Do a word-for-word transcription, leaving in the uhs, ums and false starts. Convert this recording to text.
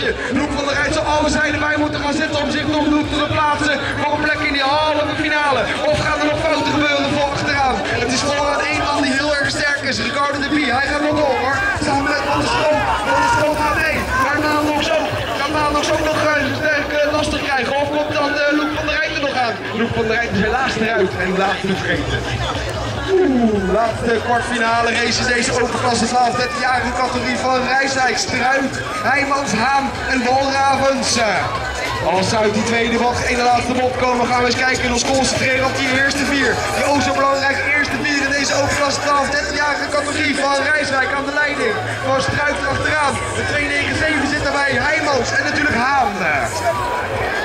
plaatsje. Loek van der Rijt zal alle zijden bij moeten gaan zitten om zich nog Loek te plaatsen voor een plek in die halve finale. Of gaan er nog fouten gebeuren voor achteraan? Het is vooraan één man die heel erg sterk is, Ricardo de Bie. Hij gaat nog door hoor, samen met Van der Stroom. Van der Stroom gaat mee. Gaat Maandox ook, gaat Maandox ook nog sterk lastig krijgen? Of komt dan Loek van der Rijt er nog aan? Loek van der Rijt is helaas eruit en laatste vergeten. Oeh, laatste kwartfinale race in deze openklasse twaalf dertien-jarige categorie van Rijswijk, Struit, Heijmans, Haan en Walravens. Als uit die tweede bocht één laatste bocht komen, gaan we eens kijken en ons concentreren op die eerste vier. Die ook zo belangrijke eerste vier in deze openklasse twaalf dertien-jarige categorie van Rijswijk aan de leiding. Van Struit erachteraan, de twee negen zeven zit daarbij, Heijmans en natuurlijk Haan.